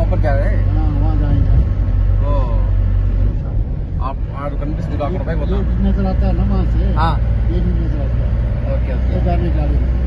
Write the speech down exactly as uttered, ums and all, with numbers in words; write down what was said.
ऊपर जा रहे हैं? हाँ वहाँ जाएंगे। तो आप आप कंप्यूटर डॉक्टर भाई ये नजर आता है ना वहाँ से। हाँ ये नहीं नजर आता है। ओके ओके ये जाने गाड़ी में